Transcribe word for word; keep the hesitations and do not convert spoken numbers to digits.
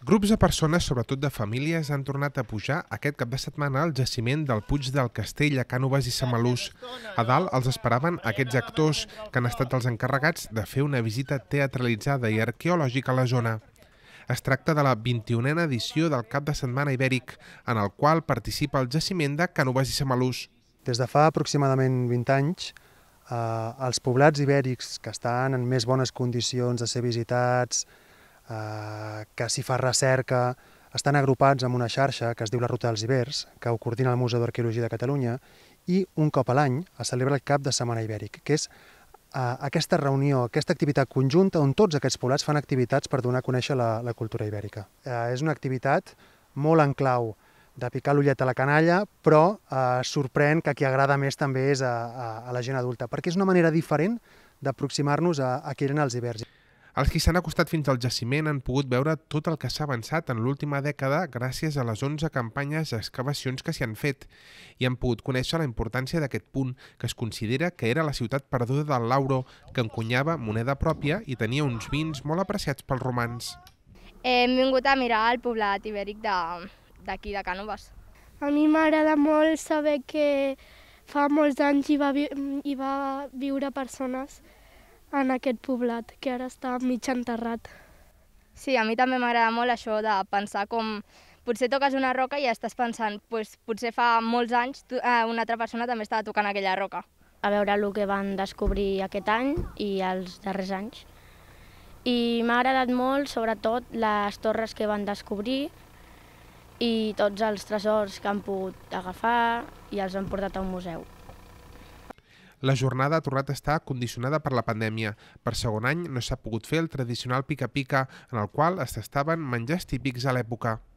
Grups de persones, sobretot de famílies, han tornat a pujar aquest cap de setmana al jaciment del Puig del Castell a Cànoves i Samalús. A dalt els esperaven aquests actors que han estat els encarregats de fer una visita teatralitzada i arqueològica a la zona. Es tracta de la vint-i-unena edició del Cap de Setmana Ibèric, en el qual participa el jaciment de Cànoves i Samalús. Des de fa aproximadament vint anys, eh, els poblats ibèrics que estan en més bones condicions de ser visitats, eh, que s'hi fa recerca, estan agrupats en una xarxa que es diu la Ruta dels Ibers, que ho coordina el Museu d'Arqueologia de Catalunya, i un cop a l'any es celebra el Cap de Setmana Ibèric, que és eh, aquesta reunió, aquesta activitat conjunta on tots aquests poblats fan activitats per donar a conèixer la, la cultura ibèrica. Eh, és una activitat molt en clau de picar l'ullet a la canalla, però eh, sorprèn que qui agrada més també és a, a, a la gent adulta, perquè és una manera diferent d'aproximar-nos a, a qui eren els ibers. Els qui s'han acostat fins al jaciment han pogut veure tot el que s'ha avançat en l'última dècada gràcies a les onze campanyes d'excavacions que s'hi han fet i han pogut conèixer la importància d'aquest punt, que es considera que era la ciutat perduda del Lauro, que encunyava moneda pròpia i tenia uns vins molt apreciats pels romans. Hem vingut a mirar el poblat ibèric d'aquí, de Cànoves. A mi m'agrada molt saber que fa molts anys hi va, vi hi va viure persones en aquest poblat, que ara està mig enterrat. Sí, a mi també m'agrada molt això de pensar com potser toques una roca i ja estàs pensant, pues, potser fa molts anys una altra persona també estava tocant aquella roca. A veure el que van descobrir aquest any i els darrers anys. I m'ha agradat molt, sobretot, les torres que van descobrir i tots els tresors que han pogut agafar i els han portat a un museu. La jornada ha tornat a estar condicionada per la pandèmia. Per segon any no s'ha pogut fer el tradicional pica-pica, en el qual es tastaven menjars típics a l'època.